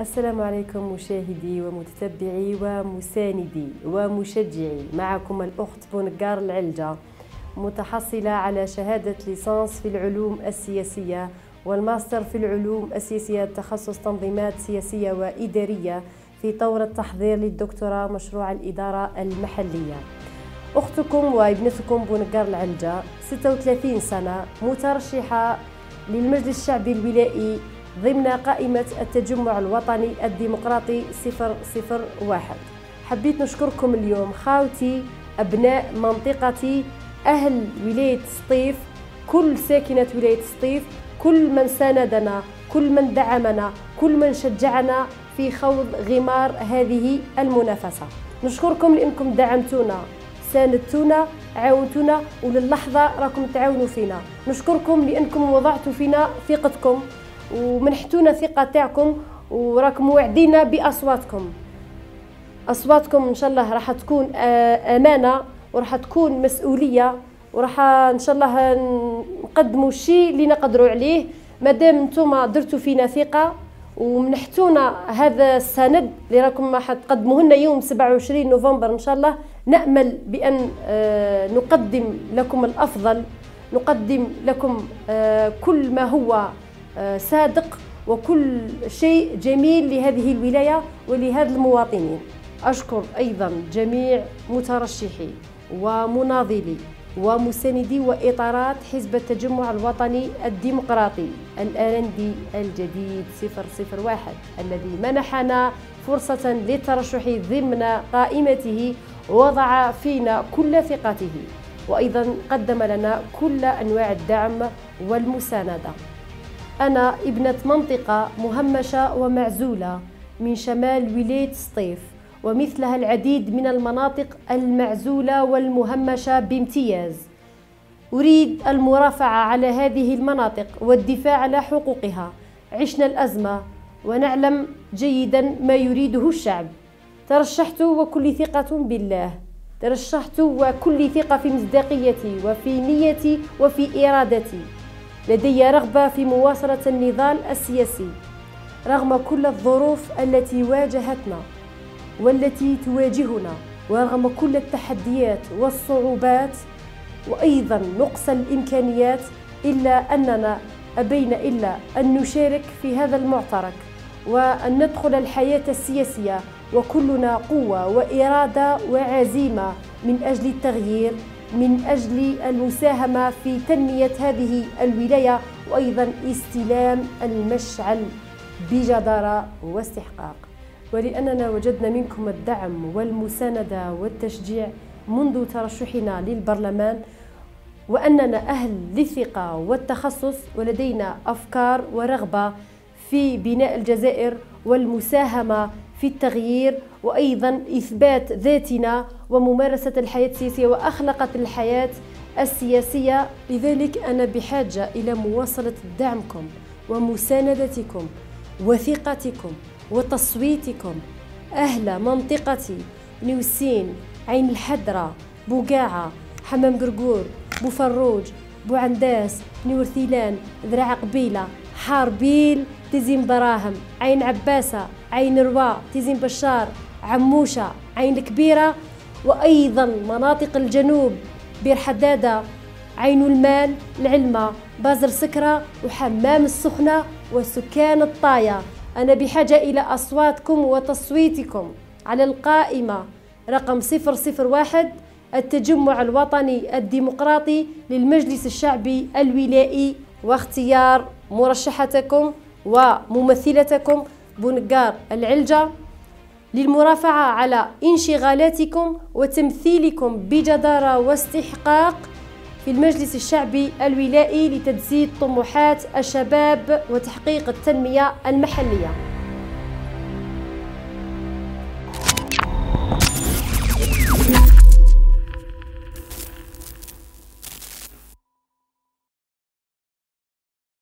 السلام عليكم مشاهدي ومتتبعي ومساندي ومشجعي. معكم الأخت بونقار العلجة، متحصلة على شهادة ليسانس في العلوم السياسية والماستر في العلوم السياسية تخصص تنظيمات سياسية وإدارية في طور التحضير للدكتوراه مشروع الإدارة المحلية. أختكم وابنتكم بونقار العلجة، 36 سنة، مترشحة للمجلس الشعبي الولائي ضمن قائمة التجمع الوطني الديمقراطي 001. حبيت نشكركم اليوم خاوتي أبناء منطقتي، أهل ولاية سطيف، كل ساكنة ولاية سطيف، كل من ساندنا، كل من دعمنا، كل من شجعنا في خوض غمار هذه المنافسة. نشكركم لأنكم دعمتونا، ساندتونا، عاونتونا، وللحظة راكم تعاونوا فينا. نشكركم لأنكم وضعتوا فينا ثقتكم ومنحتونا ثقة تاعكم، وراكم واعدينا بأصواتكم. أصواتكم إن شاء الله راح تكون أمانة، وراح تكون مسؤولية، وراح إن شاء الله نقدموا الشيء اللي نقدروا عليه مادام انتم درتوا فينا ثقة ومنحتونا هذا السند اللي راكم راح تقدموه لنا يوم 27 نوفمبر إن شاء الله. نأمل بأن نقدم لكم الأفضل، نقدم لكم كل ما هو صادق وكل شيء جميل لهذه الولاية ولهذا المواطنين. أشكر أيضا جميع مترشحي ومناضلي ومساندي وإطارات حزب التجمع الوطني الديمقراطي الآرندي الجديد 001 الذي منحنا فرصة للترشح ضمن قائمته ووضع فينا كل ثقته، وأيضا قدم لنا كل أنواع الدعم والمساندة. أنا ابنة منطقة مهمشة ومعزولة من شمال ولاية سطيف، ومثلها العديد من المناطق المعزولة والمهمشة بامتياز. أريد المرافعة على هذه المناطق والدفاع على حقوقها. عشنا الأزمة ونعلم جيدا ما يريده الشعب. ترشحت وكل ثقة بالله، ترشحت وكل ثقة في مصداقيتي وفي نيتي وفي إرادتي. لدي رغبة في مواصلة النضال السياسي رغم كل الظروف التي واجهتنا والتي تواجهنا، ورغم كل التحديات والصعوبات وأيضا نقص الإمكانيات، إلا أننا أبينا إلا أن نشارك في هذا المعترك وأن ندخل الحياة السياسية وكلنا قوة وإرادة وعزيمة من أجل التغيير، من أجل المساهمة في تنمية هذه الولاية، وأيضا استلام المشعل بجدارة واستحقاق. ولأننا وجدنا منكم الدعم والمساندة والتشجيع منذ ترشحنا للبرلمان، وأننا أهل للثقة والتخصص، ولدينا أفكار ورغبة في بناء الجزائر والمساهمة في التغيير، وأيضا إثبات ذاتنا وممارسة الحياة السياسية وأخلاقة الحياة السياسية. لذلك أنا بحاجة إلى مواصلة دعمكم ومساندتكم وثقتكم وتصويتكم. أهل منطقتي نوسين، عين الحدرة، بوقاعة، حمام قرقور، بوفروج، بوعنداس، نورثيلان، ذراع قبيلة، حاربيل، تزين براهم، عين عباسة، عين روا، تزين بشار، عموشة، عين الكبيرة، وأيضا مناطق الجنوب، بير حدادة، عين المال، العلمة، بازر سكرة، وحمام السخنة، وسكان الطاية. أنا بحاجة إلى أصواتكم وتصويتكم على القائمة رقم 001 التجمع الوطني الديمقراطي للمجلس الشعبي الولائي، واختيار مرشحتكم وممثلتكم بونقار العلجة للمرافعة على انشغالاتكم وتمثيلكم بجدارة واستحقاق في المجلس الشعبي الولائي لتجسيد طموحات الشباب وتحقيق التنمية المحلية.